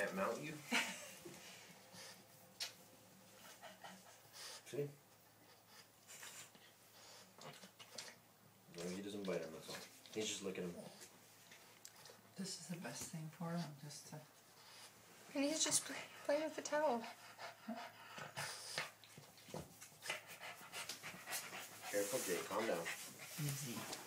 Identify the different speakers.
Speaker 1: can't mount you. See? No, he doesn't bite him, that's all. He's just looking at him.
Speaker 2: This is the best thing for him, just to...
Speaker 3: And he's just playing with the towel.
Speaker 1: Careful, Jake. Calm down.
Speaker 2: Easy.